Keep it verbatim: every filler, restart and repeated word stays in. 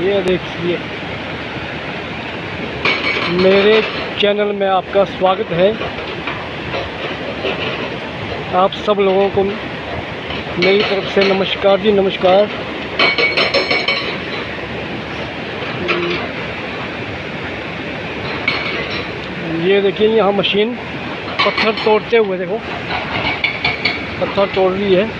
ये देखिए, मेरे चैनल में आपका स्वागत है। आप सब लोगों को मेरी तरफ से नमस्कार जी, नमस्कार। ये देखिए, यहाँ मशीन पत्थर तोड़ते हुए, देखो पत्थर तोड़ रही है।